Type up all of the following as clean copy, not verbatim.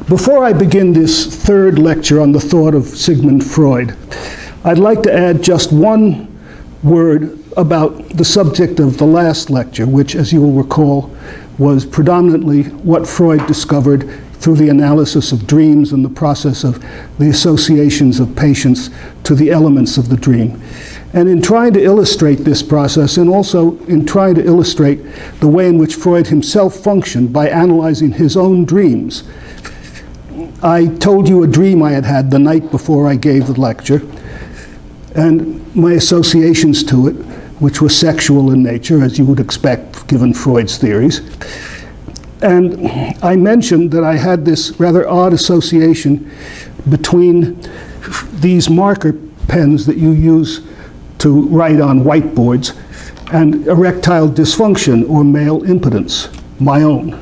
Before I begin this third lecture on the thought of Sigmund Freud, I'd like to add just one word about the subject of the last lecture, which, as you will recall, was predominantly what Freud discovered through the analysis of dreams and the process of the associations of patients to the elements of the dream. And in trying to illustrate this process, and also in trying to illustrate the way in which Freud himself functioned by analyzing his own dreams, I told you a dream I had had the night before I gave the lecture, and my associations to it, which were sexual in nature, as you would expect given Freud's theories. And I mentioned that I had this rather odd association between these marker pens that you use to write on whiteboards and erectile dysfunction or male impotence, my own.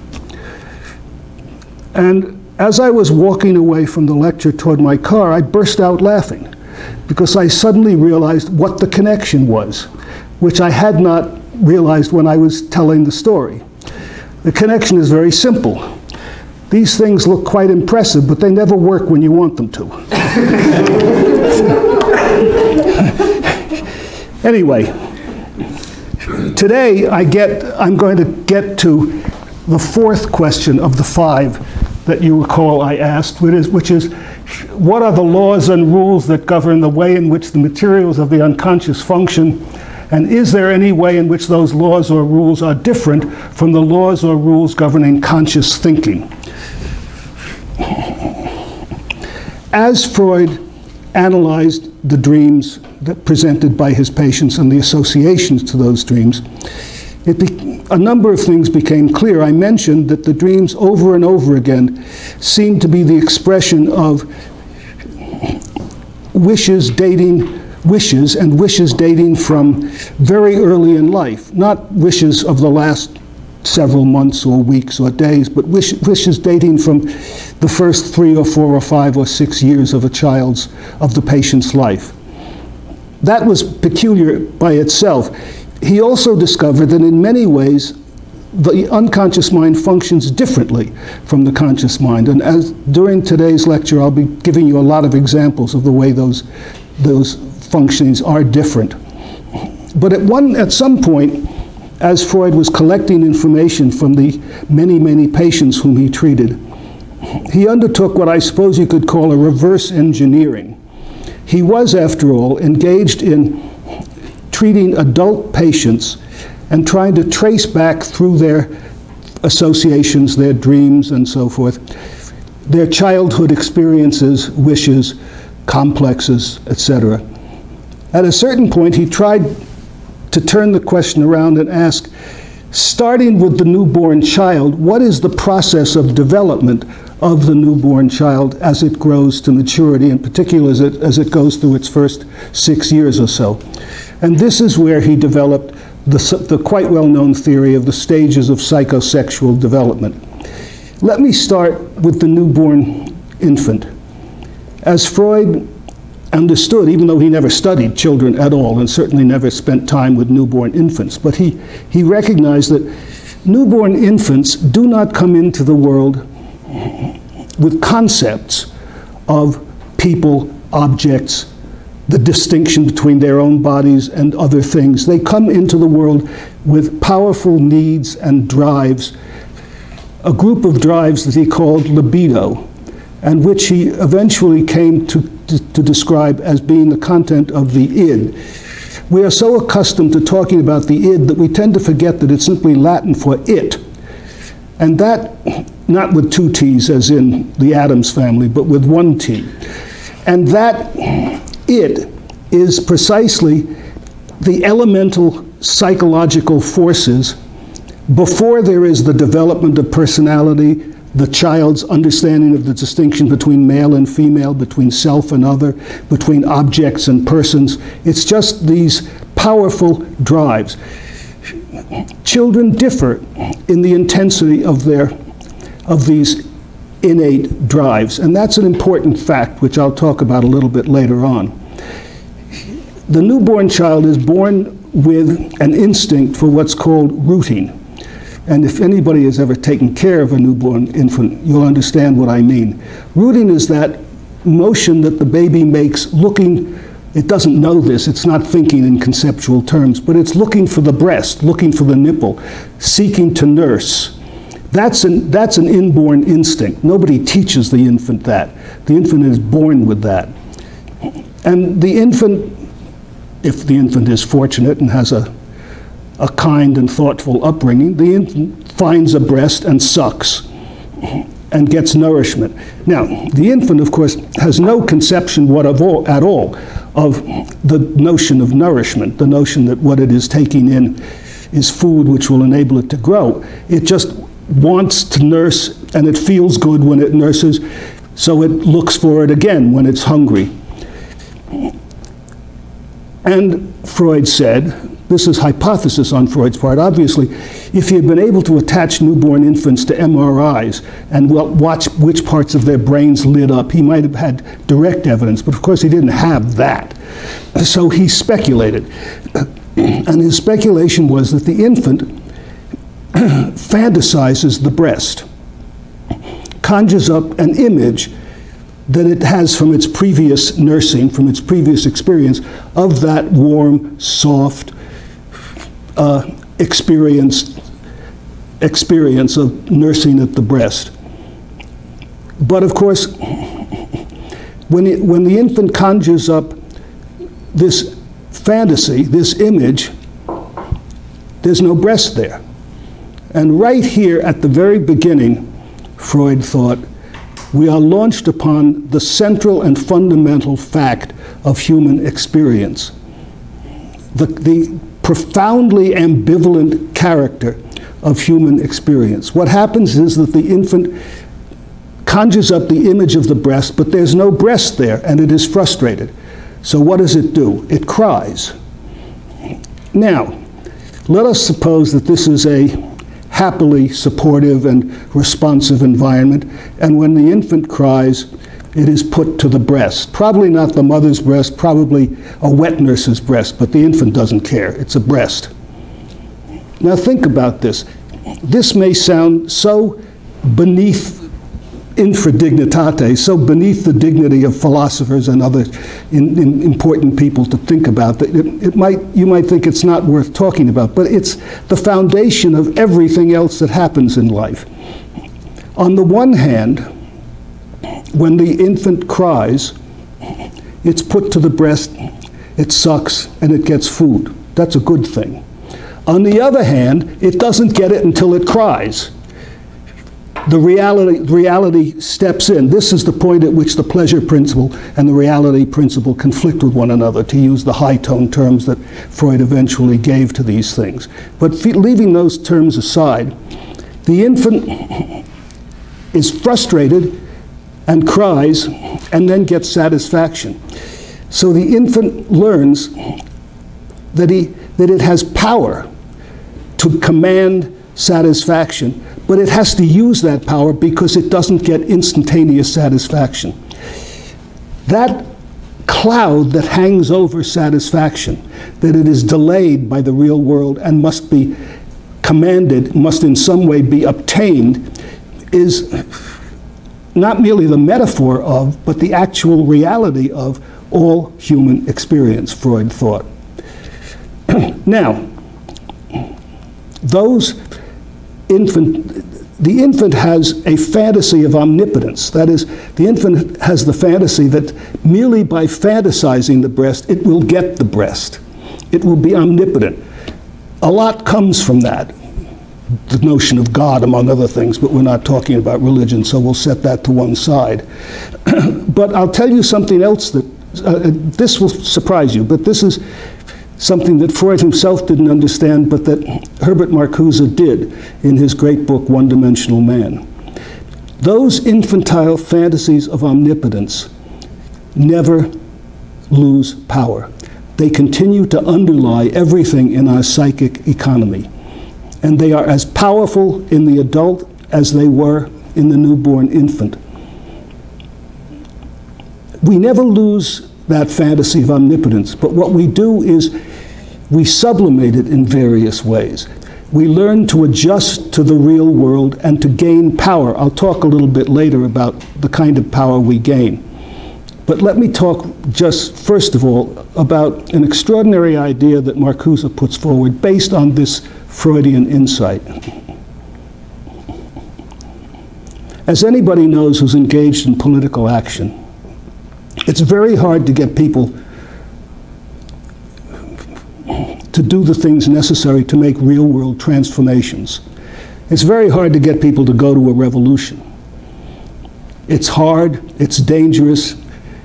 And as I was walking away from the lecture toward my car, I burst out laughing because I suddenly realized what the connection was, which I had not realized when I was telling the story. The connection is very simple. These things look quite impressive, but they never work when you want them to. Anyway, today I'm going to get to the fourth question of the five that you recall I asked, which is, what are the laws and rules that govern the way in which the materials of the unconscious function, and is there any way in which those laws or rules are different from the laws or rules governing conscious thinking? As Freud analyzed the dreams that presented by his patients and the associations to those dreams, a number of things became clear. I mentioned that the dreams over and over again seemed to be the expression of wishes dating from very early in life, not wishes of the last several months or weeks or days, but wishes dating from the first 3 or 4 or 5 or 6 years of the patient's life. That was peculiar by itself. He also discovered that in many ways the unconscious mind functions differently from the conscious mind, and as during today's lecture I'll be giving you a lot of examples of the way those functionings are different. But at some point, as Freud was collecting information from the many patients whom he treated, he undertook what I suppose you could call a reverse engineering. He was, after all, engaged in treating adult patients and trying to trace back through their associations, their dreams and so forth, their childhood experiences, wishes, complexes, etc. At a certain point, he tried to turn the question around and ask, starting with the newborn child, what is the process of development of the newborn child as it grows to maturity, in particular as it goes through its first 6 years or so? And this is where he developed the quite well-known theory of the stages of psychosexual development. Let me start with the newborn infant. As Freud understood, even though he never studied children at all and certainly never spent time with newborn infants, but he recognized that newborn infants do not come into the world with concepts of people, objects, the distinction between their own bodies and other things. They come into the world with powerful needs and drives, a group of drives that he called libido, and which he eventually came to describe as being the content of the id. We are so accustomed to talking about the id that we tend to forget that it's simply Latin for it. And that, not with 2 T's as in the Addams Family, but with 1 T. And that it is precisely the elemental psychological forces before there is the development of personality, the child's understanding of the distinction between male and female, between self and other, between objects and persons. It's just these powerful drives. Children differ in the intensity of these innate drives, and that's an important fact which I'll talk about a little bit later on. The newborn child is born with an instinct for what's called rooting. And if anybody has ever taken care of a newborn infant, you'll understand what I mean. Rooting is that motion that the baby makes looking, it doesn't know this, it's not thinking in conceptual terms, but it's looking for the breast, looking for the nipple, seeking to nurse. That's an inborn instinct. Nobody teaches the infant that. The infant is born with that. And the infant, if the infant is fortunate and has a kind and thoughtful upbringing, the infant finds a breast and sucks and gets nourishment. Now, the infant, of course, has no conception at all of the notion of nourishment, the notion that what it is taking in is food which will enable it to grow. It just wants to nurse, and it feels good when it nurses, so it looks for it again when it's hungry. And Freud said, this is hypothesis on Freud's part, obviously, if he had been able to attach newborn infants to MRIs and watch which parts of their brains lit up, he might have had direct evidence, but of course he didn't have that. So he speculated. And his speculation was that the infant fantasizes the breast, conjures up an image that it has from its previous nursing, from its previous experience, of that warm, soft experience of nursing at the breast. But of course, when the infant conjures up this fantasy, this image, there's no breast there. And right here at the very beginning, Freud thought, we are launched upon the central and fundamental fact of human experience. The profoundly ambivalent character of human experience. What happens is that the infant conjures up the image of the breast, but there's no breast there, and it is frustrated. So what does it do? It cries. Now, let us suppose that this is a happily supportive and responsive environment, and when the infant cries, it is put to the breast. Probably not the mother's breast, probably a wet nurse's breast, but the infant doesn't care. It's a breast. Now think about this. This may sound so beneath infra dignitate, so beneath the dignity of philosophers and other important people to think about, that you might think it's not worth talking about, but it's the foundation of everything else that happens in life. On the one hand, when the infant cries, it's put to the breast, it sucks, and it gets food. That's a good thing. On the other hand, it doesn't get it until it cries. The reality steps in. This is the point at which the pleasure principle and the reality principle conflict with one another, to use the high-tone terms that Freud eventually gave to these things. But leaving those terms aside, the infant is frustrated and cries and then gets satisfaction. So the infant learns that it has power to command satisfaction, but it has to use that power because it doesn't get instantaneous satisfaction. That cloud that hangs over satisfaction, that it is delayed by the real world and must be commanded, must in some way be obtained, is not merely the metaphor of, but the actual reality of all human experience, Freud thought. Now, the infant has a fantasy of omnipotence. That is, the infant has the fantasy that merely by fantasizing the breast, it will get the breast. It will be omnipotent. A lot comes from that. The notion of God, among other things, but we're not talking about religion, so we'll set that to one side. But I'll tell you something else that, this will surprise you, but this is something that Freud himself didn't understand, but that Herbert Marcuse did in his great book, One-Dimensional Man. Those infantile fantasies of omnipotence never lose power. They continue to underlie everything in our psychic economy. And they are as powerful in the adult as they were in the newborn infant. We never lose that fantasy of omnipotence, but what we do is we sublimate it in various ways. We learn to adjust to the real world and to gain power. I'll talk a little bit later about the kind of power we gain. But let me talk just first of all about an extraordinary idea that Marcuse puts forward based on this Freudian insight. As anybody knows who's engaged in political action, it's very hard to get people to do the things necessary to make real-world transformations. It's very hard to get people to go to a revolution. It's hard, it's dangerous,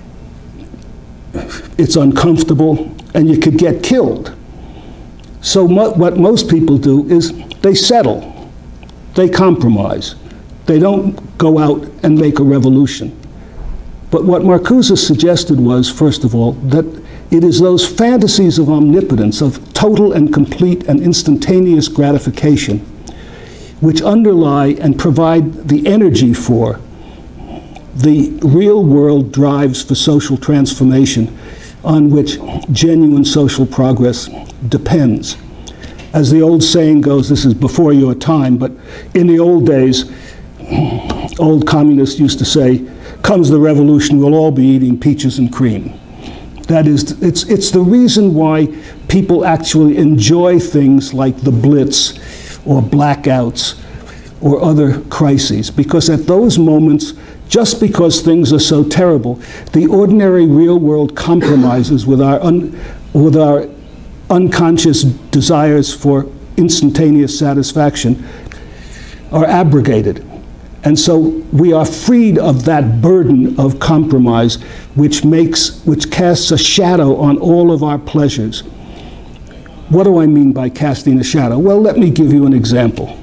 it's uncomfortable, and you could get killed. So what most people do is they settle, they compromise. They don't go out and make a revolution. But what Marcuse suggested was, first of all, that it is those fantasies of omnipotence, of total and complete and instantaneous gratification, which underlie and provide the energy for the real world drives for social transformation on which genuine social progress depends. As the old saying goes, this is before your time, but in the old days, old communists used to say, comes the revolution, we'll all be eating peaches and cream. That is, it's the reason why people actually enjoy things like the Blitz or blackouts or other crises, because at those moments, just because things are so terrible, the ordinary real world compromises with our unconscious desires for instantaneous satisfaction are abrogated. And so we are freed of that burden of compromise, which casts a shadow on all of our pleasures. What do I mean by casting a shadow? Well, let me give you an example.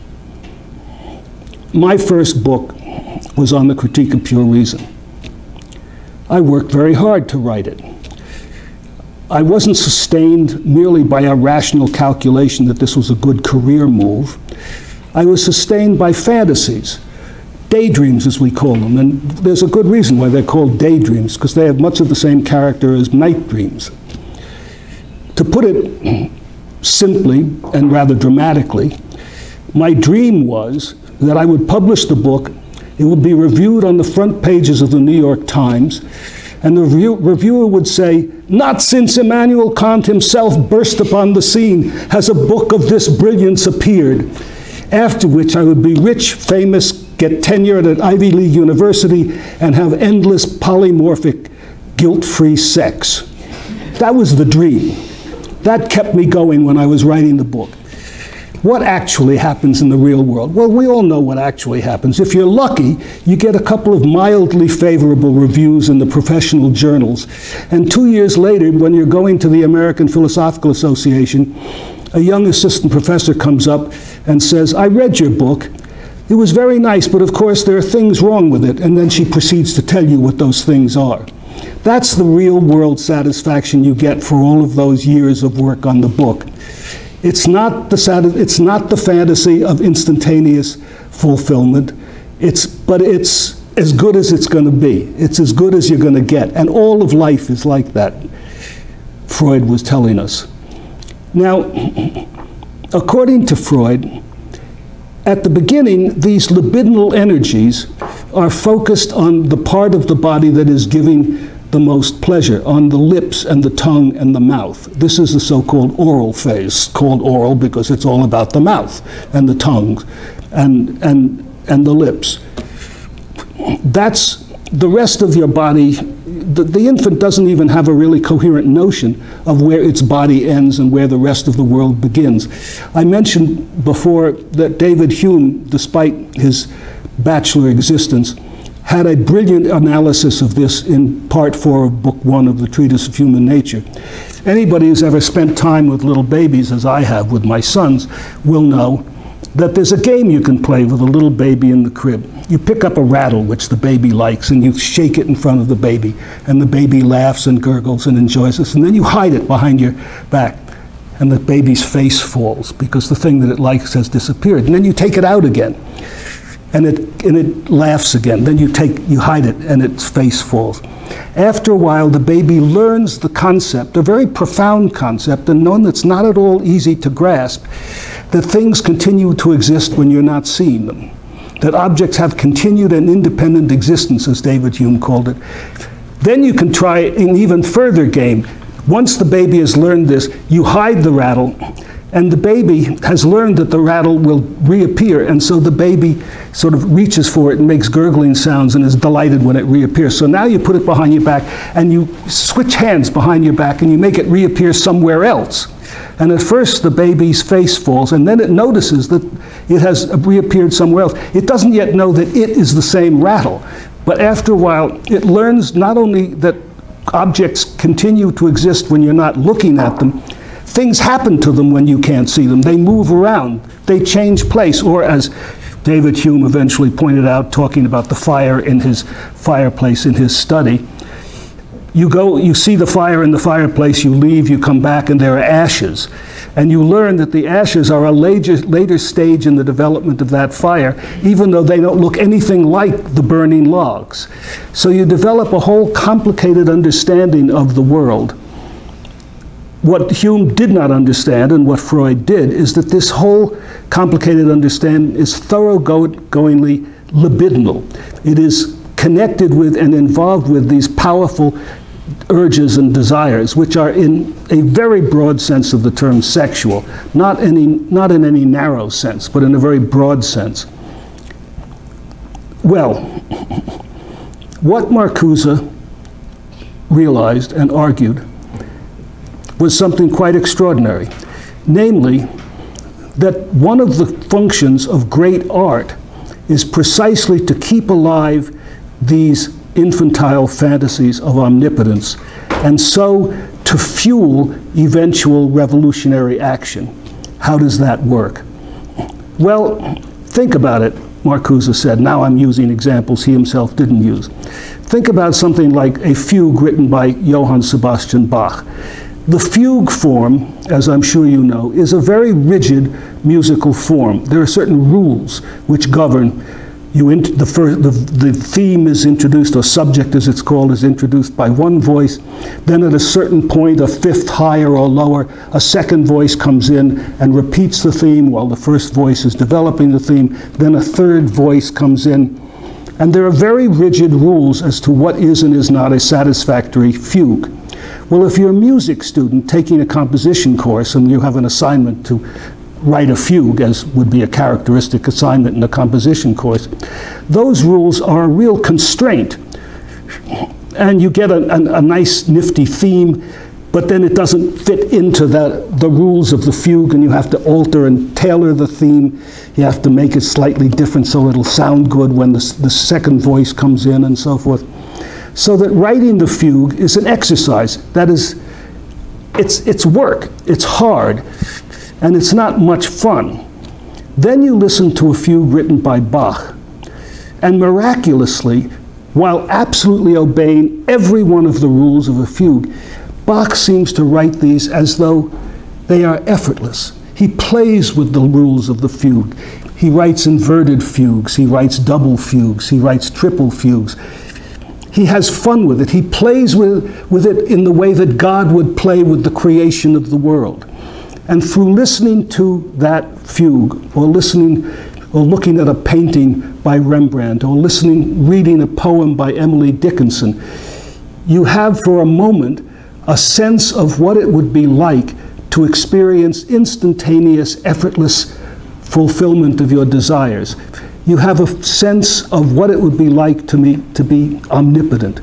My first book was on the Critique of Pure Reason. I worked very hard to write it. I wasn't sustained merely by a rational calculation that this was a good career move. I was sustained by fantasies. Daydreams, as we call them, and there's a good reason why they're called daydreams, because they have much of the same character as night dreams. To put it simply and rather dramatically, my dream was that I would publish the book, it would be reviewed on the front pages of the New York Times, and the reviewer would say, "Not since Immanuel Kant himself burst upon the scene has a book of this brilliance appeared." After which I would be rich, famous, get tenure at an Ivy League university, and have endless polymorphic, guilt-free sex. That was the dream. That kept me going when I was writing the book. What actually happens in the real world? Well, we all know what actually happens. If you're lucky, you get a couple of mildly favorable reviews in the professional journals. And 2 years later, when you're going to the American Philosophical Association, a young assistant professor comes up and says, "I read your book. It was very nice, but of course there are things wrong with it." And then she proceeds to tell you what those things are. That's the real world satisfaction you get for all of those years of work on the book. It's not the fantasy of instantaneous fulfillment, but it's as good as it's going to be. It's as good as you're going to get. And all of life is like that, Freud was telling us. Now, according to Freud, at the beginning, these libidinal energies are focused on the part of the body that is giving the most pleasure, on the lips and the tongue and the mouth. This is the so-called oral phase, called oral because it's all about the mouth and the tongue and the lips. That's the rest of your body. The infant doesn't even have a really coherent notion of where its body ends and where the rest of the world begins. I mentioned before that David Hume, despite his bachelor existence, had a brilliant analysis of this in part 4 of book 1 of the Treatise of Human Nature. Anybody who's ever spent time with little babies, as I have with my sons, will know that there's a game you can play with a little baby in the crib. You pick up a rattle, which the baby likes, and you shake it in front of the baby, and the baby laughs and gurgles and enjoys this, and then you hide it behind your back, and the baby's face falls because the thing that it likes has disappeared. And then you take it out again, and it laughs again. Then you hide it, and its face falls. After a while, the baby learns the concept, a very profound concept, and one that's not at all easy to grasp, that things continue to exist when you're not seeing them, that objects have continued and independent existence, as David Hume called it. Then you can try an even further game. Once the baby has learned this, you hide the rattle, and the baby has learned that the rattle will reappear, and so the baby sort of reaches for it and makes gurgling sounds and is delighted when it reappears. So now you put it behind your back, and you switch hands behind your back, and you make it reappear somewhere else. And at first the baby's face falls, and then it notices that it has reappeared somewhere else. It doesn't yet know that it is the same rattle, but after a while it learns not only that objects continue to exist when you're not looking at them, things happen to them when you can't see them. They move around, they change place, or as David Hume eventually pointed out, talking about the fire in his fireplace in his study, you see the fire in the fireplace, you leave, you come back, and there are ashes. And you learn that the ashes are a later stage in the development of that fire, even though they don't look anything like the burning logs. So you develop a whole complicated understanding of the world. What Hume did not understand, and what Freud did, is that this whole complicated understanding is thoroughgoingly libidinal. It is connected with and involved with these powerful urges and desires, which are in a very broad sense of the term sexual, not in any narrow sense, but in a very broad sense. Well, what Marcuse realized and argued was something quite extraordinary, namely that one of the functions of great art is precisely to keep alive these infantile fantasies of omnipotence, and so to fuel eventual revolutionary action. How does that work? Well, think about it, Marcuse said. Now I'm using examples he himself didn't use. Think about something like a fugue written by Johann Sebastian Bach. The fugue form, as I'm sure you know, is a very rigid musical form. There are certain rules which govern. The theme is introduced, or subject as it's called, is introduced by one voice. Then at a certain point, a fifth higher or lower, a second voice comes in and repeats the theme while the first voice is developing the theme. Then a third voice comes in. And there are very rigid rules as to what is and is not a satisfactory fugue. Well, if you're a music student taking a composition course and you have an assignment to write a fugue, as would be a characteristic assignment in a composition course, those rules are a real constraint. And you get a nice, nifty theme, but then it doesn't fit into the rules of the fugue, and you have to alter and tailor the theme. You have to make it slightly different so it'll sound good when the second voice comes in, and so forth. So that writing the fugue is an exercise. That is, it's work, it's hard, and it's not much fun. Then you listen to a fugue written by Bach, and miraculously, while absolutely obeying every one of the rules of a fugue, Bach seems to write these as though they are effortless. He plays with the rules of the fugue. He writes inverted fugues, he writes double fugues, he writes triple fugues. He has fun with it. He plays with it in the way that God would play with the creation of the world. And through listening to that fugue, or looking at a painting by Rembrandt, or reading a poem by Emily Dickinson, you have for a moment a sense of what it would be like to experience instantaneous, effortless fulfillment of your desires. You have a sense of what it would be like to be omnipotent,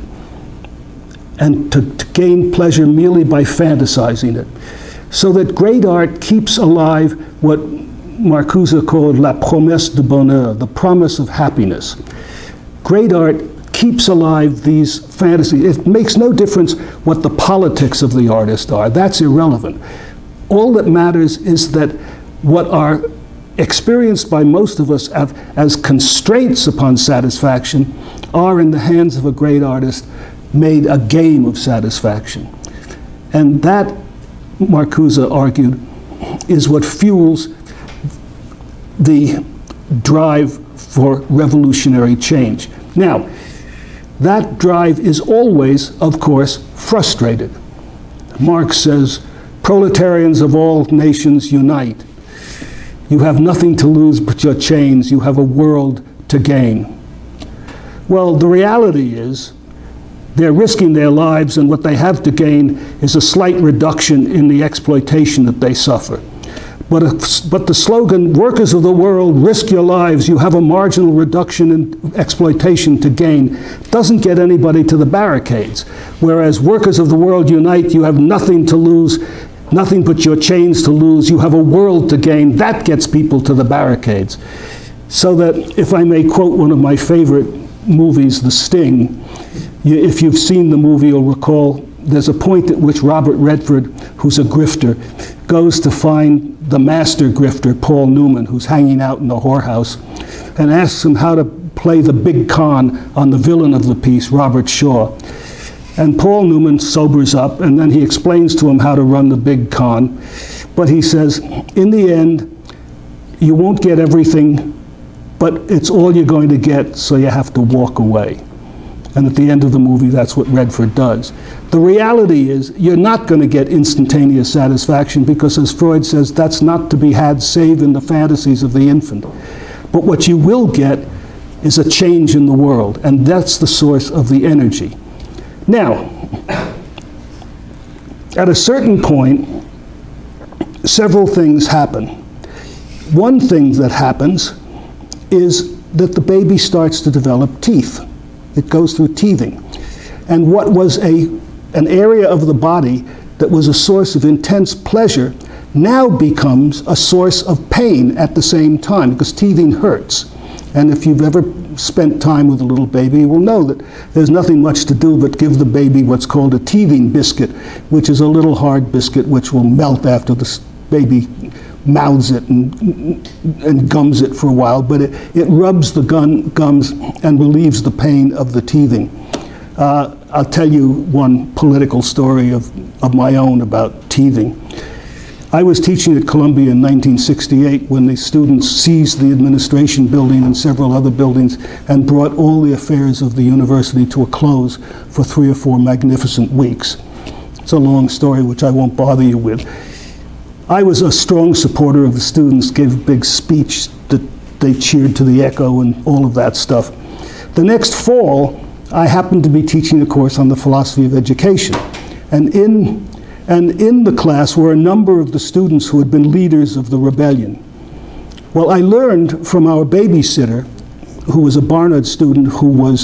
and to gain pleasure merely by fantasizing it. So that great art keeps alive what Marcuse called la promesse de bonheur, the promise of happiness. Great art keeps alive these fantasies. It makes no difference what the politics of the artist are. That's irrelevant. All that matters is that what are experienced by most of us as constraints upon satisfaction are, in the hands of a great artist, made a game of satisfaction. And that, Marcuse argued, is what fuels the drive for revolutionary change. Now, that drive is always, of course, frustrated. Marx says, proletarians of all nations unite. You have nothing to lose but your chains. You have a world to gain. Well, the reality is they're risking their lives, and what they have to gain is a slight reduction in the exploitation that they suffer. But the slogan, workers of the world, risk your lives, you have a marginal reduction in exploitation to gain, doesn't get anybody to the barricades. Whereas workers of the world unite, you have nothing to lose, nothing but your chains to lose, you have a world to gain. That gets people to the barricades. So that, if I may quote one of my favorite movies, The Sting, if you've seen the movie, you'll recall there's a point at which Robert Redford, who's a grifter, goes to find the master grifter, Paul Newman, who's hanging out in the whorehouse, and asks him how to play the big con on the villain of the piece, Robert Shaw. And Paul Newman sobers up, and then he explains to him how to run the big con. But he says, in the end, you won't get everything, but it's all you're going to get, so you have to walk away. And at the end of the movie, that's what Redford does. The reality is, you're not going to get instantaneous satisfaction because, as Freud says, that's not to be had save in the fantasies of the infant. But what you will get is a change in the world, and that's the source of the energy. Now, at a certain point, several things happen. One thing that happens is that the baby starts to develop teeth. It goes through teething. And what was an area of the body that was a source of intense pleasure now becomes a source of pain at the same time, because teething hurts. And if you've ever spent time with a little baby, you will know that there's nothing much to do but give the baby what's called a teething biscuit, which is a little hard biscuit which will melt after the baby mouths it and gums it for a while, but it rubs the gums and relieves the pain of the teething. I'll tell you one political story of my own about teething. I was teaching at Columbia in 1968 when the students seized the administration building and several other buildings and brought all the affairs of the university to a close for 3 or 4 magnificent weeks. It's a long story which I won't bother you with. I was a strong supporter of the students, gave a big speech that they cheered to the echo and all of that stuff. The next fall, I happened to be teaching a course on the philosophy of education. And in the class were a number of the students who had been leaders of the rebellion. Well, I learned from our babysitter, who was a Barnard student who was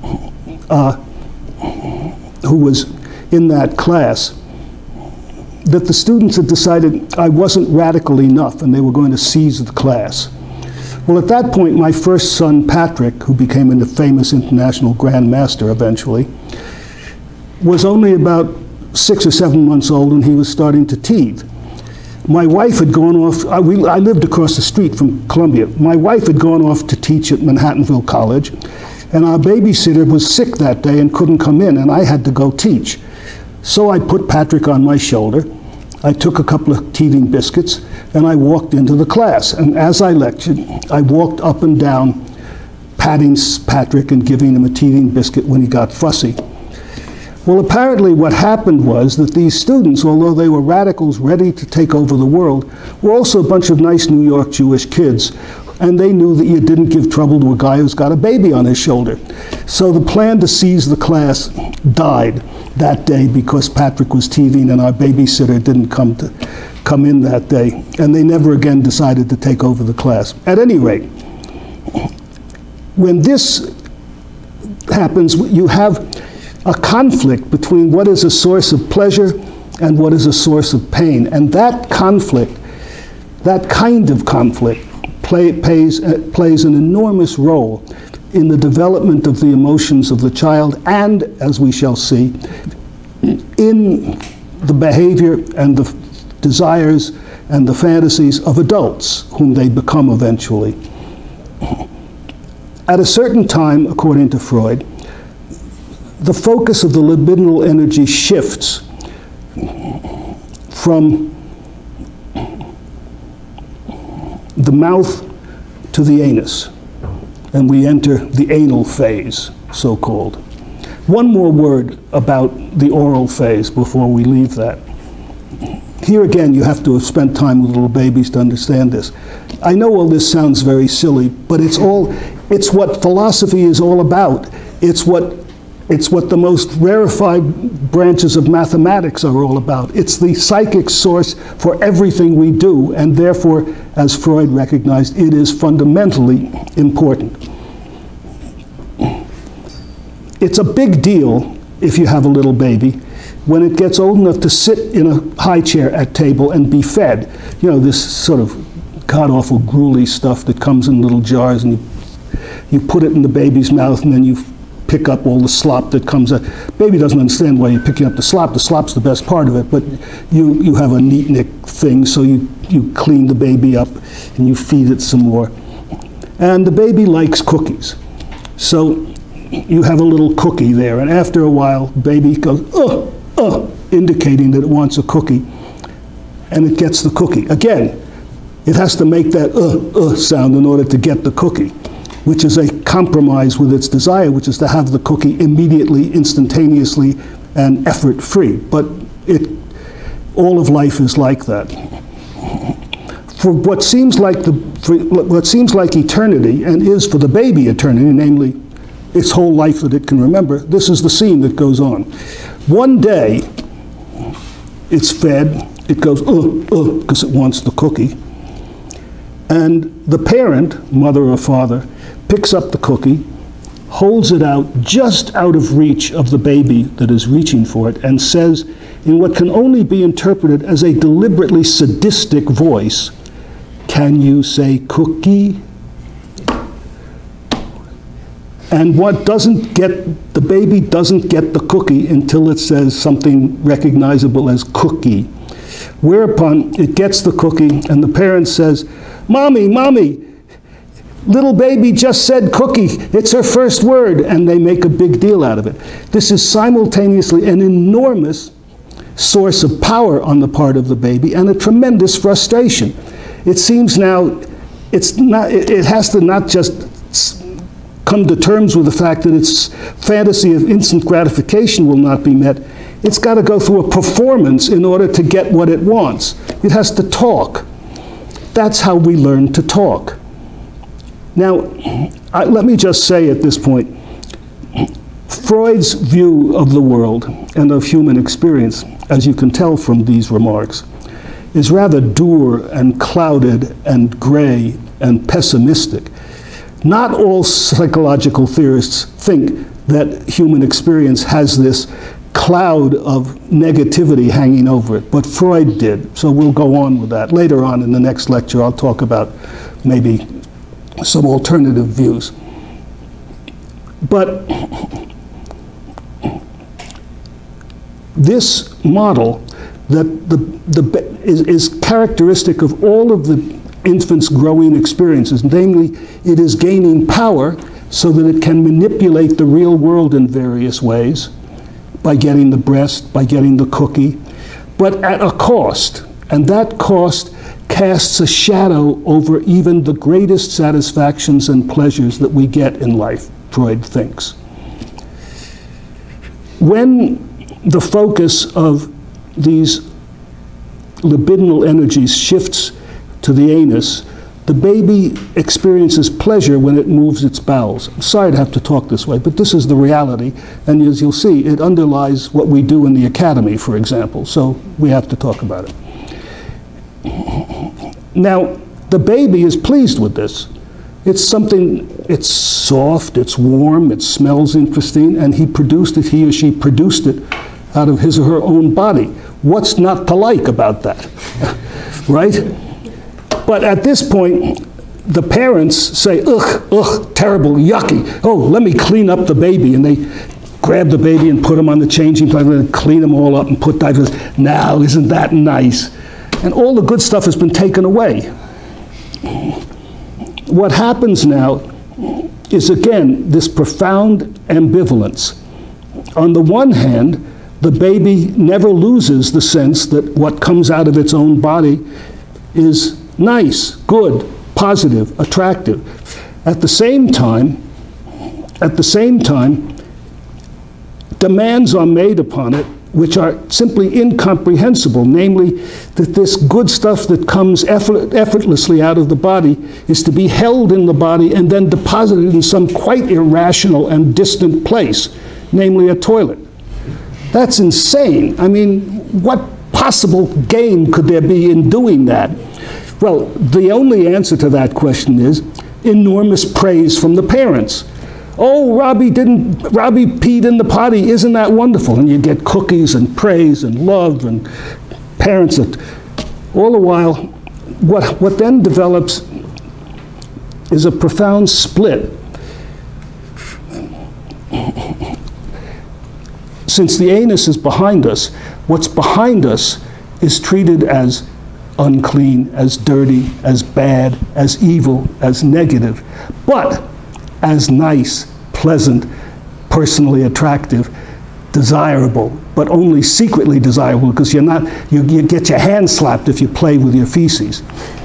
in that class, that the students had decided I wasn't radical enough and they were going to seize the class. Well, at that point, my first son, Patrick, who became a famous international grandmaster eventually, was only about 6 or 7 months old, and he was starting to teeth. My wife had gone off, I lived across the street from Columbia. My wife had gone off to teach at Manhattanville College, and our babysitter was sick that day and couldn't come in, and I had to go teach. So I put Patrick on my shoulder, I took a couple of teething biscuits, and I walked into the class. And as I lectured, I walked up and down, patting Patrick and giving him a teething biscuit when he got fussy. Well, apparently what happened was that these students, although they were radicals ready to take over the world, were also a bunch of nice New York Jewish kids. And they knew that you didn't give trouble to a guy who's got a baby on his shoulder. So the plan to seize the class died that day because Patrick was teething and our babysitter didn't come in that day. And they never again decided to take over the class. At any rate, when this happens, you have a conflict between what is a source of pleasure and what is a source of pain. And that conflict, that kind of conflict, plays an enormous role in the development of the emotions of the child and, as we shall see, in the behavior and the desires and the fantasies of adults whom they become eventually. At a certain time, according to Freud, the focus of the libidinal energy shifts from the mouth to the anus, and we enter the anal phase, so-called. One more word about the oral phase before we leave that. Here again, you have to have spent time with little babies to understand this. I know all this sounds very silly, but it's what philosophy is all about. It's what the most rarefied branches of mathematics are all about. It's the psychic source for everything we do, and therefore, as Freud recognized, it is fundamentally important. It's a big deal if you have a little baby when it gets old enough to sit in a high chair at table and be fed. You know, this sort of god-awful gruely stuff that comes in little jars, and you put it in the baby's mouth, and then you pick up all the slop that comes out. Baby doesn't understand why you're picking up the slop. The slop's the best part of it, but you have a neat-nick thing, so you clean the baby up and you feed it some more. And the baby likes cookies. So you have a little cookie there, and after a while, baby goes, indicating that it wants a cookie, and it gets the cookie. Again, it has to make that sound in order to get the cookie, which is a compromise with its desire, which is to have the cookie immediately, instantaneously, and effort-free. But all of life is like that. For what seems like eternity, and is for the baby eternity, namely its whole life that it can remember, this is the scene that goes on. One day, it's fed, it goes, because it wants the cookie. And the parent, mother or father, picks up the cookie, holds it out just out of reach of the baby that is reaching for it, and says, in what can only be interpreted as a deliberately sadistic voice, "Can you say cookie?" And the baby doesn't get the cookie until it says something recognizable as cookie. Whereupon it gets the cookie, and the parent says, "Mommy, Mommy, little baby just said cookie. It's her first word," and they make a big deal out of it. This is simultaneously an enormous source of power on the part of the baby and a tremendous frustration. It seems now it has to not just come to terms with the fact that its fantasy of instant gratification will not be met. It's got to go through a performance in order to get what it wants. It has to talk. That's how we learn to talk. Now, let me just say at this point, Freud's view of the world and of human experience, as you can tell from these remarks, is rather dour and clouded and gray and pessimistic. Not all psychological theorists think that human experience has this cloud of negativity hanging over it, but Freud did, so we'll go on with that. Later on in the next lecture, I'll talk about maybe some alternative views. But this model that is characteristic of all of the infant's growing experiences, namely, it is gaining power so that it can manipulate the real world in various ways, by getting the breast, by getting the cookie, but at a cost. And that cost casts a shadow over even the greatest satisfactions and pleasures that we get in life, Freud thinks. When the focus of these libidinal energies shifts to the anus, the baby experiences pleasure when it moves its bowels. I'm sorry to have to talk this way, but this is the reality, and as you'll see, it underlies what we do in the academy, for example, so we have to talk about it. Now, the baby is pleased with this. It's soft, it's warm, it smells interesting, and he or she produced it out of his or her own body. What's not to like about that, right? But at this point, the parents say, ugh, terrible, yucky. Oh, let me clean up the baby. And they grab the baby and put him on the changing plate and clean them all up and put diapers. Now, isn't that nice? And all the good stuff has been taken away. What happens now is, again, this profound ambivalence. On the one hand, the baby never loses the sense that what comes out of its own body is nice, good, positive, attractive. At the same time, demands are made upon it which are simply incomprehensible, namely that this good stuff that comes effortlessly out of the body is to be held in the body and then deposited in some quite irrational and distant place, namely a toilet. That's insane. I mean, what possible gain could there be in doing that? Well, the only answer to that question is enormous praise from the parents. Oh, Robbie peed in the potty, isn't that wonderful? And you get cookies and praise and love and parents that, all the while, what then develops is a profound split. Since the anus is behind us, what's behind us is treated as unclean, as dirty, as bad, as evil, as negative, but as nice, pleasant, personally attractive, desirable, but only secretly desirable because you get your hand slapped if you play with your feces.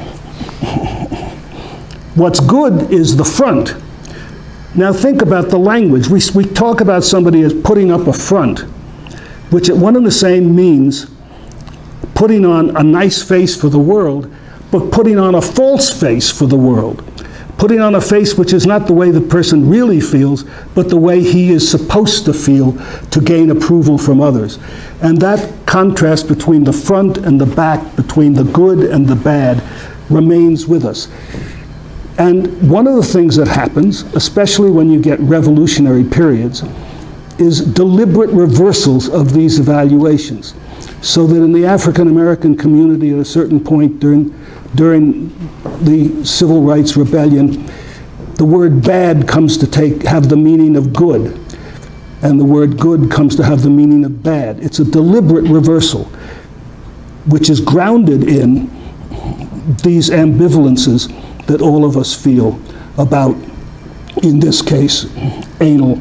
What's good is the front. Now think about the language. We talk about somebody as putting up a front, which at one and the same means putting on a nice face for the world, but putting on a false face for the world. Putting on a face which is not the way the person really feels, but the way he is supposed to feel to gain approval from others. And that contrast between the front and the back, between the good and the bad, remains with us. And one of the things that happens, especially when you get revolutionary periods, is deliberate reversals of these evaluations. So that in the African American community at a certain point during the Civil Rights Rebellion, the word bad comes to have the meaning of good, and the word good comes to have the meaning of bad. It's a deliberate reversal, which is grounded in these ambivalences that all of us feel about, in this case, anal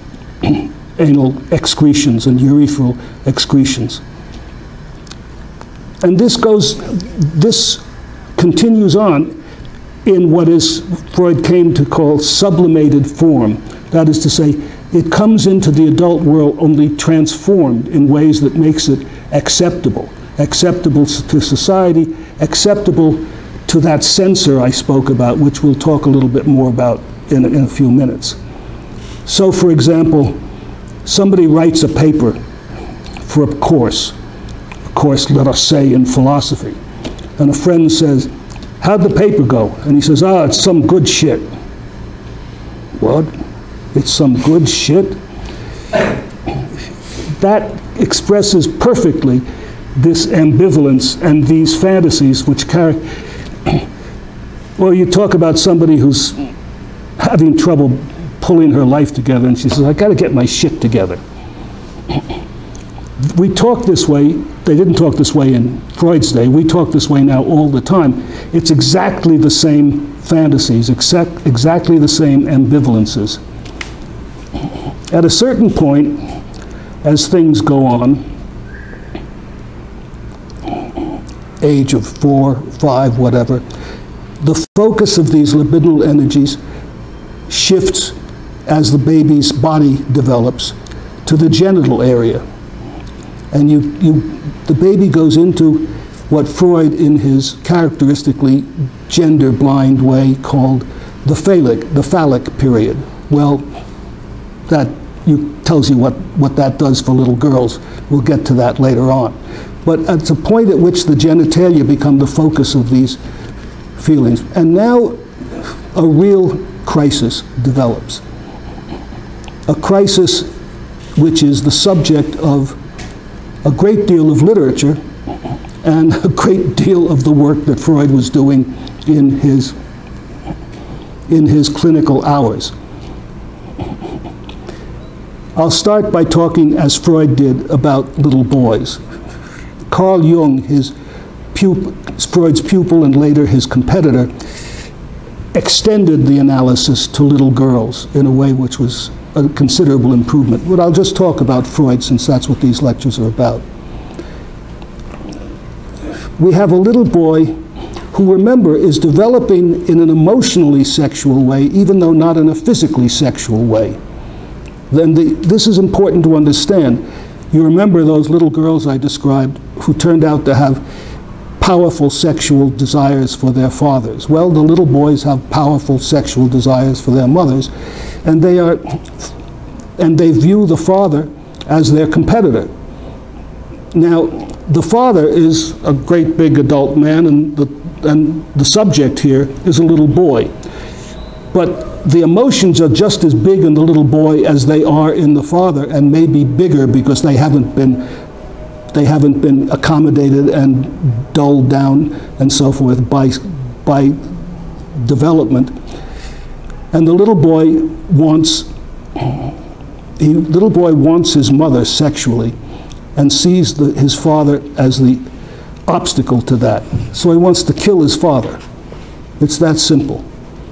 excretions and urethral excretions. And this continues on in what Freud came to call sublimated form. That is to say, it comes into the adult world only transformed in ways that makes it acceptable. Acceptable to society, acceptable to that censor I spoke about, which we'll talk a little bit more about in a few minutes. So, for example, somebody writes a paper for a course, let us say, in philosophy. And a friend says, how'd the paper go? And he says, it's some good shit. What? It's some good shit? That expresses perfectly this ambivalence and these fantasies which carry. Well, you talk about somebody who's having trouble pulling her life together, and she says, I gotta get my shit together. We talk this way. They didn't talk this way in Freud's day. We talk this way now all the time. It's exactly the same fantasies, exactly the same ambivalences. At a certain point, as things go on, age of 4, 5, whatever, the focus of these libidinal energies shifts as the baby's body develops to the genital area. And the baby goes into what Freud, in his characteristically gender-blind way, called the phallic period. Well, that tells you what that does for little girls. We'll get to that later on. But it's a point at which the genitalia become the focus of these feelings. And now a real crisis develops. A crisis which is the subject of a great deal of literature and a great deal of the work that Freud was doing in his clinical hours. I'll start by talking, as Freud did, about little boys. Carl Jung, Freud's pupil and later his competitor, extended the analysis to little girls in a way which was a considerable improvement. But I'll just talk about Freud, since that's what these lectures are about. We have a little boy who, remember, is developing in an emotionally sexual way, even though not in a physically sexual way. Then this is important to understand. You remember those little girls I described who turned out to have powerful sexual desires for their fathers. Well, the little boys have powerful sexual desires for their mothers, and they view the father as their competitor. Now, the father is a great big adult man, and the subject here is a little boy. But the emotions are just as big in the little boy as they are in the father, and maybe bigger because they haven't been accommodated and dulled down and so forth by development. And the little boy wants his mother sexually and sees his father as the obstacle to that. So he wants to kill his father. It's that simple.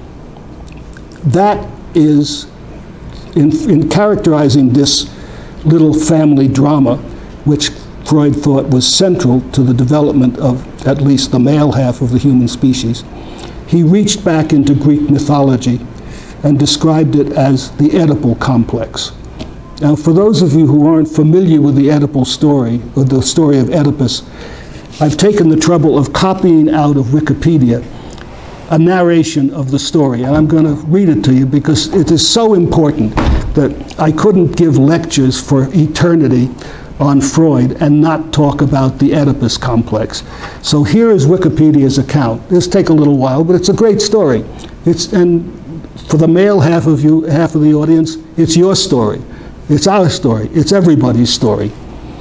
That is, in characterizing this little family drama, which Freud thought was central to the development of at least the male half of the human species, he reached back into Greek mythology and described it as the Oedipal complex. Now, for those of you who aren't familiar with the Oedipal story, or the story of Oedipus, I've taken the trouble of copying out of Wikipedia a narration of the story, and I'm going to read it to you because it is so important that I couldn't give lectures for eternity on Freud and not talk about the Oedipus complex. So here is Wikipedia's account. This will take a little while, but it's a great story. And for the male half of the audience, it's your story. It's our story. It's everybody's story.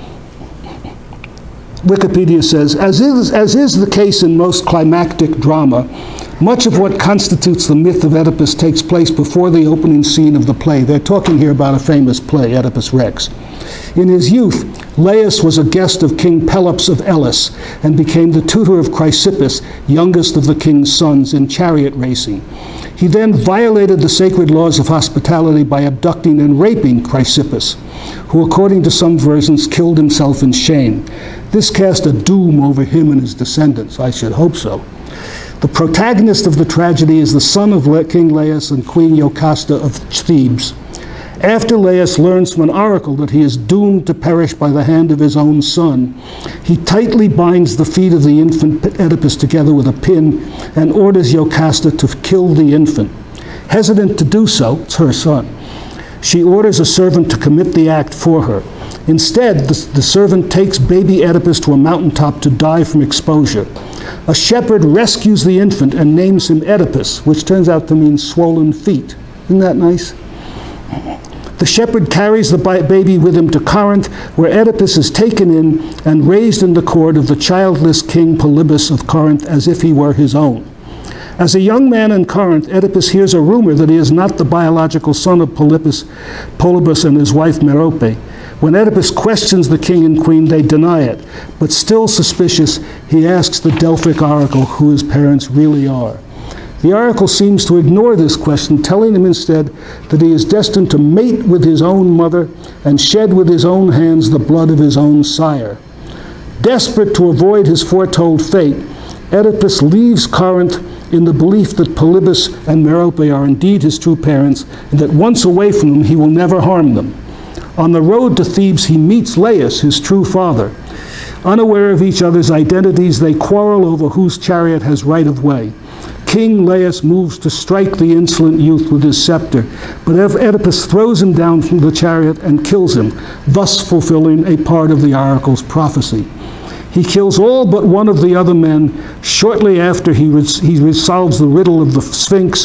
Wikipedia says, as is the case in most climactic drama, much of what constitutes the myth of Oedipus takes place before the opening scene of the play. They're talking here about a famous play, Oedipus Rex. In his youth, Laius was a guest of King Pelops of Elis and became the tutor of Chrysippus, youngest of the king's sons, in chariot racing. He then violated the sacred laws of hospitality by abducting and raping Chrysippus, who, according to some versions, killed himself in shame. This cast a doom over him and his descendants. I should hope so. The protagonist of the tragedy is the son of King Laius and Queen Jocasta of Thebes. After Laius learns from an oracle that he is doomed to perish by the hand of his own son, he tightly binds the feet of the infant Oedipus together with a pin and orders Jocasta to kill the infant. Hesitant to do so, it's her son, she orders a servant to commit the act for her. Instead, the servant takes baby Oedipus to a mountaintop to die from exposure. A shepherd rescues the infant and names him Oedipus, which turns out to mean swollen feet. Isn't that nice? The shepherd carries the baby with him to Corinth, where Oedipus is taken in and raised in the court of the childless king Polybus of Corinth as if he were his own. As a young man in Corinth, Oedipus hears a rumor that he is not the biological son of Polybus and his wife Merope. When Oedipus questions the king and queen, they deny it. But still suspicious, he asks the Delphic oracle who his parents really are. The oracle seems to ignore this question, telling him instead that he is destined to mate with his own mother and shed with his own hands the blood of his own sire. Desperate to avoid his foretold fate, Oedipus leaves Corinth in the belief that Polybus and Merope are indeed his true parents, and that once away from them, he will never harm them. On the road to Thebes, he meets Laius, his true father. Unaware of each other's identities, they quarrel over whose chariot has right of way. King Laius moves to strike the insolent youth with his scepter, but Oedipus throws him down from the chariot and kills him, thus fulfilling a part of the oracle's prophecy. He kills all but one of the other men. Shortly after, he resolves the riddle of the Sphinx.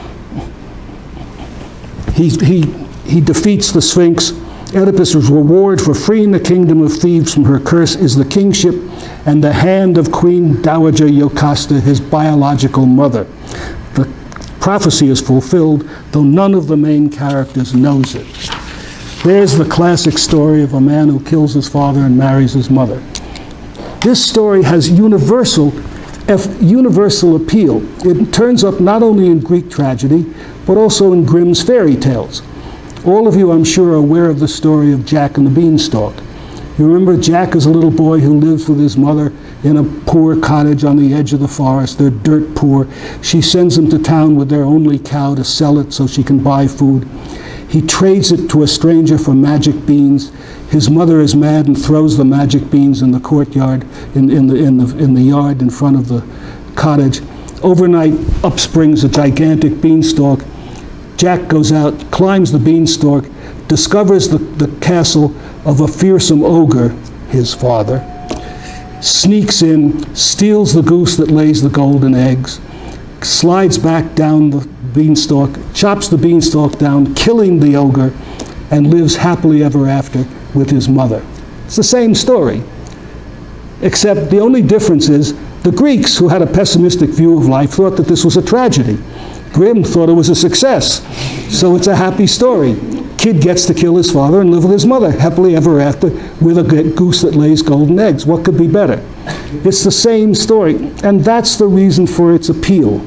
He defeats the Sphinx. Oedipus' reward for freeing the kingdom of Thebes from her curse is the kingship and the hand of Queen Dowager Jocasta, his biological mother. The prophecy is fulfilled, though none of the main characters knows it. There's the classic story of a man who kills his father and marries his mother. This story has universal appeal. It turns up not only in Greek tragedy, but also in Grimm's fairy tales. All of you, I'm sure, are aware of the story of Jack and the Beanstalk. You remember Jack is a little boy who lives with his mother in a poor cottage on the edge of the forest. They're dirt poor. She sends him to town with their only cow to sell it so she can buy food. He trades it to a stranger for magic beans. His mother is mad and throws the magic beans in the courtyard, in the yard in front of the cottage. Overnight, up springs a gigantic beanstalk. Jack goes out, climbs the beanstalk, discovers the castle of a fearsome ogre, his father, sneaks in, steals the goose that lays the golden eggs, slides back down the beanstalk, chops the beanstalk down, killing the ogre, and lives happily ever after with his mother. It's the same story, except the only difference is the Greeks, who had a pessimistic view of life, thought that this was a tragedy. Grimm thought it was a success, so it's a happy story. Kid gets to kill his father and live with his mother happily ever after with a goose that lays golden eggs. What could be better? It's the same story, and that's the reason for its appeal.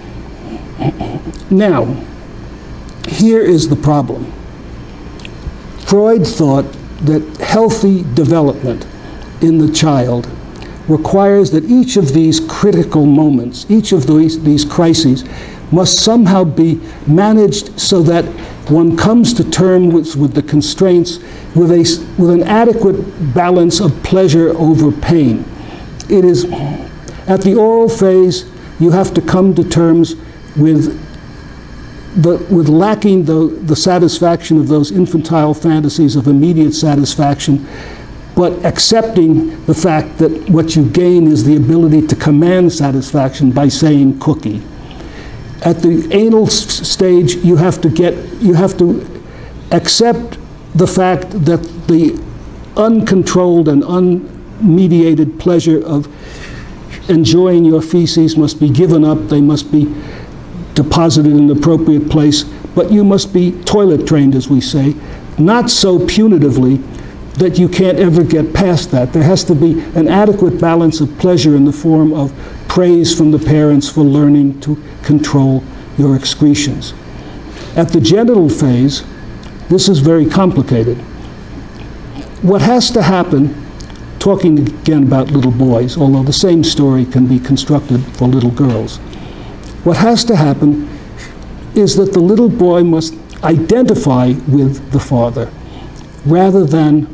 Now, here is the problem. Freud thought that healthy development in the child requires that each of these critical moments, each of these crises, must somehow be managed so that one comes to terms with the constraints with an adequate balance of pleasure over pain. It is, at the oral phase, you have to come to terms with lacking the satisfaction of those infantile fantasies of immediate satisfaction, but accepting the fact that what you gain is the ability to command satisfaction by saying cookie. At the anal stage, you have to accept the fact that the uncontrolled and unmediated pleasure of enjoying your feces must be given up. They must be deposited in an appropriate place, but you must be toilet trained, as we say, not so punitively that you can't ever get past that. There has to be an adequate balance of pleasure in the form of praise from the parents for learning to control your excretions. At the genital phase, this is very complicated. What has to happen, talking again about little boys, although the same story can be constructed for little girls, what has to happen is that the little boy must identify with the father rather than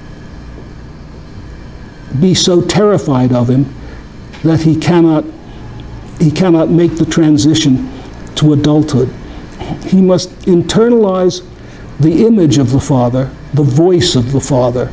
be so terrified of him that he cannot make the transition to adulthood. He must internalize the image of the father, the voice of the father,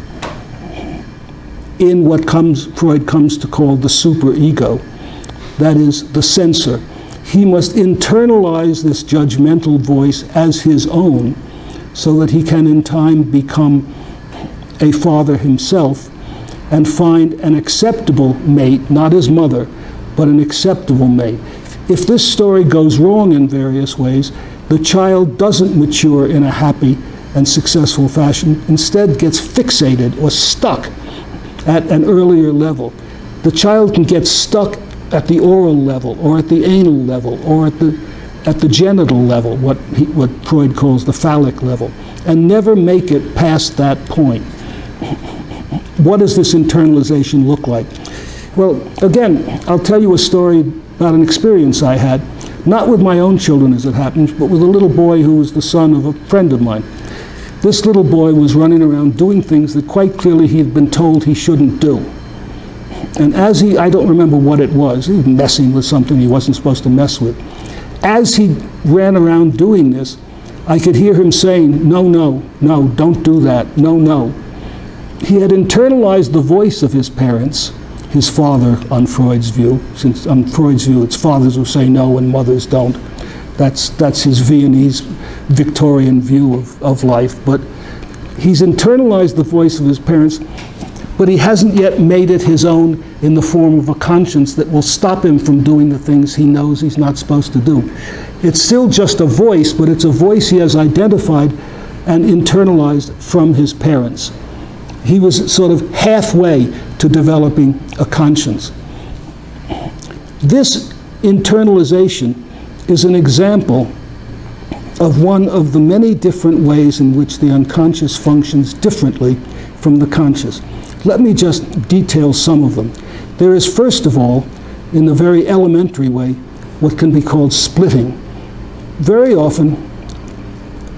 in what Freud comes to call the superego, that is, the censor. He must internalize this judgmental voice as his own so that he can in time become a father himself and find an acceptable mate, not his mother, but an acceptable mate. If this story goes wrong in various ways, the child doesn't mature in a happy and successful fashion, instead gets fixated or stuck at an earlier level. The child can get stuck at the oral level, or at the anal level, or at the genital level, what Freud calls the phallic level, and never make it past that point. What does this internalization look like? Well, again, I'll tell you a story about an experience I had, not with my own children as it happens, but with a little boy who was the son of a friend of mine. This little boy was running around doing things that quite clearly he had been told he shouldn't do. And as I don't remember what it was, he was messing with something he wasn't supposed to mess with. As he ran around doing this, I could hear him saying, no, no, no, don't do that, no, no. He had internalized the voice of his parents, his father on Freud's view. Since on Freud's view, it's fathers who say no and mothers don't. That's his Viennese Victorian view of life. But he's internalized the voice of his parents, but he hasn't yet made it his own in the form of a conscience that will stop him from doing the things he knows he's not supposed to do. It's still just a voice, but it's a voice he has identified and internalized from his parents. He was sort of halfway to developing a conscience. This internalization is an example of one of the many different ways in which the unconscious functions differently from the conscious. Let me just detail some of them. There is, first of all, in a very elementary way, what can be called splitting. Very often,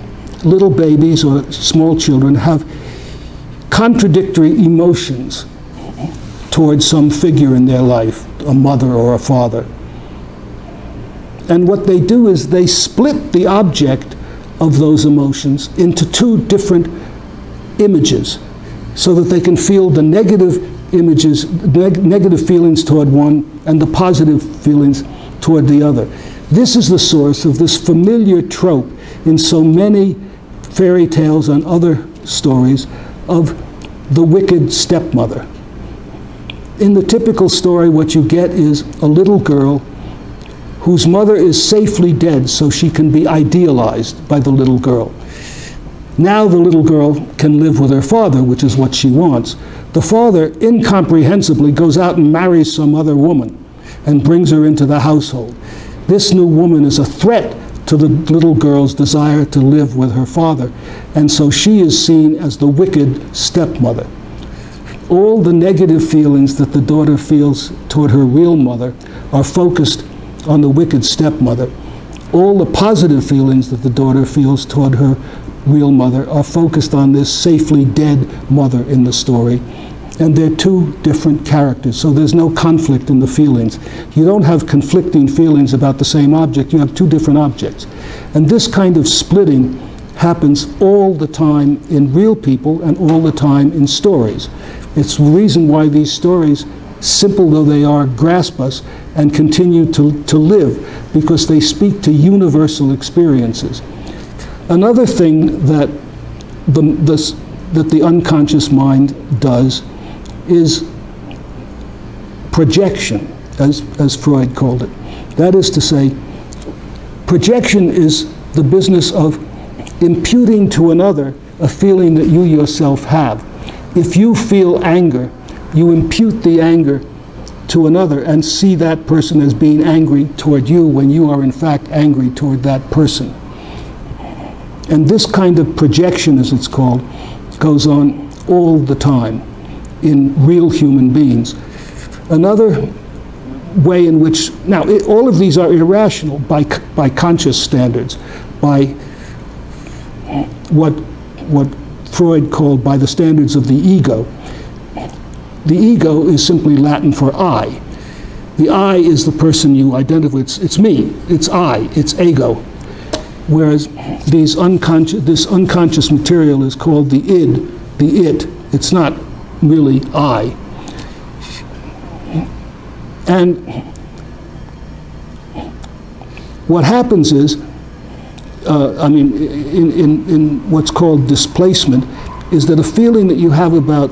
little babies or small children have contradictory emotions towards some figure in their life, a mother or a father. And what they do is they split the object of those emotions into two different images so that they can feel the negative images, negative feelings toward one and the positive feelings toward the other. This is the source of this familiar trope in so many fairy tales and other stories of the wicked stepmother. In the typical story, what you get is a little girl whose mother is safely dead so she can be idealized by the little girl. Now the little girl can live with her father, which is what she wants. The father, incomprehensibly, goes out and marries some other woman and brings her into the household. This new woman is a threat to the little girl's desire to live with her father, and so she is seen as the wicked stepmother. All the negative feelings that the daughter feels toward her real mother are focused on the wicked stepmother. All the positive feelings that the daughter feels toward her real mother are focused on this safely dead mother in the story. And they're two different characters, so there's no conflict in the feelings. You don't have conflicting feelings about the same object, you have two different objects. And this kind of splitting happens all the time in real people and all the time in stories. It's the reason why these stories, simple though they are, grasp us and continue to live, because they speak to universal experiences. Another thing that the unconscious mind does is projection, as Freud called it. That is to say, projection is the business of imputing to another a feeling that you yourself have. If you feel anger, you impute the anger to another and see that person as being angry toward you when you are in fact angry toward that person. And this kind of projection, as it's called, goes on all the time in real human beings. Another way in which, now all of these are irrational by conscious standards, by what Freud called by the standards of the ego. The ego is simply Latin for I. The I is the person you identify with. It's me, it's I, it's ego. Whereas this unconscious material is called the id, the it. It's not really I. And what happens is, in what's called displacement, is that a feeling that you have about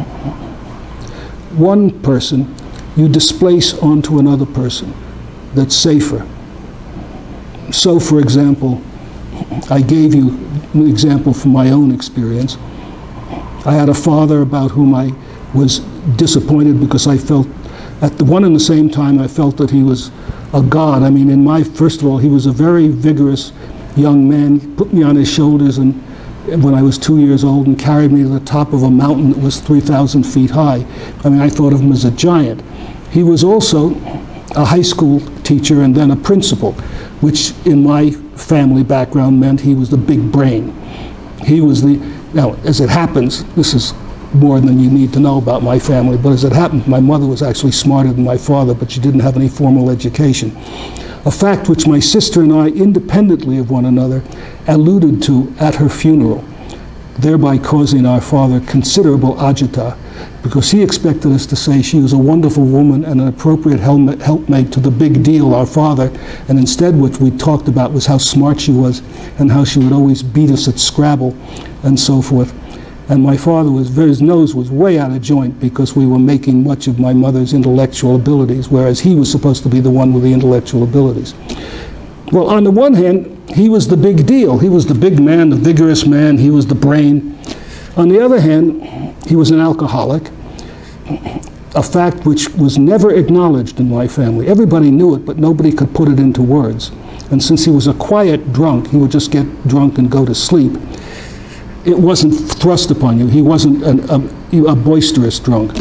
one person, you displace onto another person that's safer. So, for example, I gave you an example from my own experience. I had a father about whom I was disappointed because I felt, at the one and the same time, I felt that he was a god. I mean, first of all, he was a very vigorous young man. He put me on his shoulders and when I was 2 years old and carried me to the top of a mountain that was 3,000 feet high. I mean, I thought of him as a giant. He was also a high school teacher and then a principal, which in my family background meant he was the big brain. He was now, as it happens, this is more than you need to know about my family, but as it happened, my mother was actually smarter than my father, but she didn't have any formal education. A fact which my sister and I, independently of one another, alluded to at her funeral, thereby causing our father considerable agita, because he expected us to say she was a wonderful woman and an appropriate helpmate to the big deal, our father, and instead what we talked about was how smart she was and how she would always beat us at Scrabble and so forth. And my father his nose was way out of joint because we were making much of my mother's intellectual abilities, whereas he was supposed to be the one with the intellectual abilities. Well, on the one hand, he was the big deal. He was the big man, the vigorous man, he was the brain. On the other hand, he was an alcoholic, a fact which was never acknowledged in my family. Everybody knew it, but nobody could put it into words. And since he was a quiet drunk, he would just get drunk and go to sleep. It wasn't thrust upon you. He wasn't a boisterous drunk.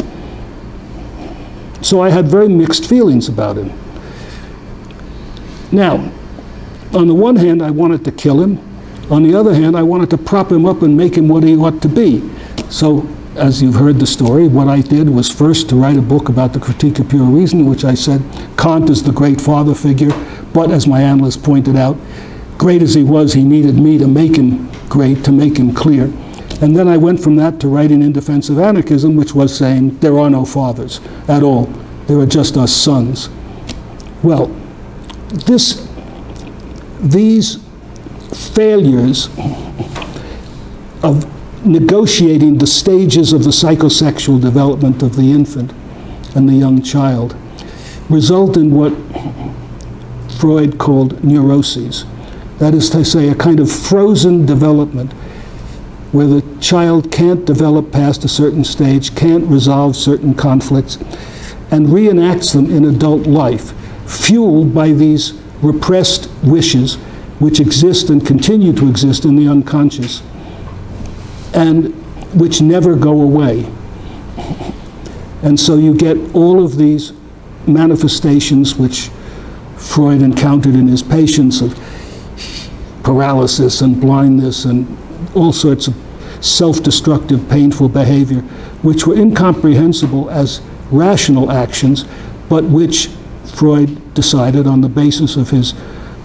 So I had very mixed feelings about him. Now, on the one hand, I wanted to kill him. On the other hand, I wanted to prop him up and make him what he ought to be. So, as you've heard the story, what I did was first to write a book about the Critique of Pure Reason, which I said Kant is the great father figure, but as my analyst pointed out, great as he was, he needed me to make him great, to make him clear. And then I went from that to writing In Defense of Anarchism, which was saying there are no fathers at all. There are just us sons. Well, these failures of negotiating the stages of the psychosexual development of the infant and the young child result in what Freud called neuroses. That is to say, a kind of frozen development where the child can't develop past a certain stage, can't resolve certain conflicts, and reenacts them in adult life, fueled by these repressed wishes which exist and continue to exist in the unconscious, and which never go away. And so you get all of these manifestations which Freud encountered in his patients of paralysis and blindness and all sorts of self-destructive, painful behavior, which were incomprehensible as rational actions, but which Freud decided on the basis of his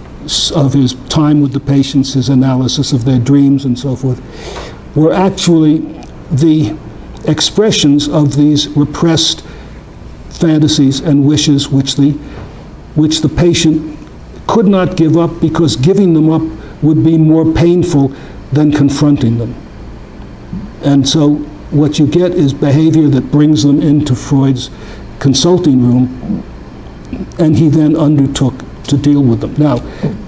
time with the patients, his analysis of their dreams and so forth, were actually the expressions of these repressed fantasies and wishes which the patient could not give up, because giving them up would be more painful than confronting them. And so what you get is behavior that brings them into Freud's consulting room, and he then undertook to deal with them. Now,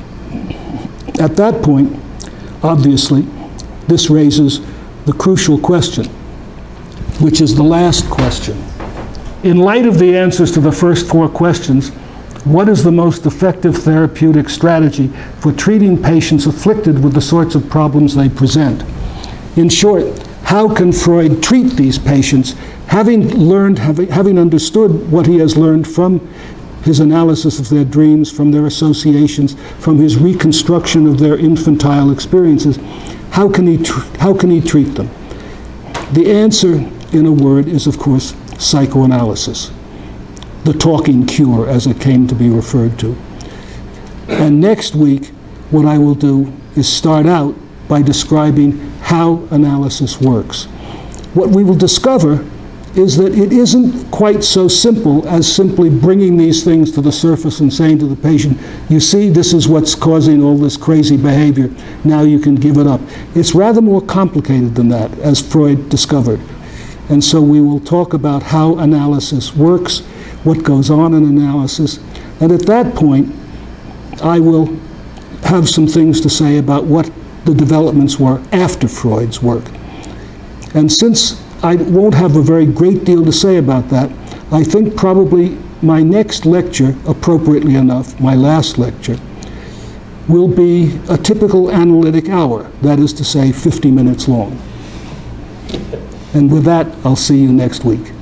at that point, obviously, this raises the crucial question, which is the last question. In light of the answers to the first four questions, what is the most effective therapeutic strategy for treating patients afflicted with the sorts of problems they present? In short, how can Freud treat these patients, having understood what he has learned from his analysis of their dreams, from their associations, from his reconstruction of their infantile experiences? How can he treat them? The answer, in a word, is, of course, psychoanalysis. The talking cure, as it came to be referred to. And next week, what I will do is start out by describing how analysis works. What we will discover is that it isn't quite so simple as simply bringing these things to the surface and saying to the patient, you see, this is what's causing all this crazy behavior, now you can give it up. It's rather more complicated than that, as Freud discovered. And so we will talk about how analysis works, what goes on in analysis, and at that point, I will have some things to say about what the developments were after Freud's work. And since I won't have a very great deal to say about that, I think probably my next lecture, appropriately enough, my last lecture, will be a typical analytic hour, that is to say 50 minutes long. And with that, I'll see you next week.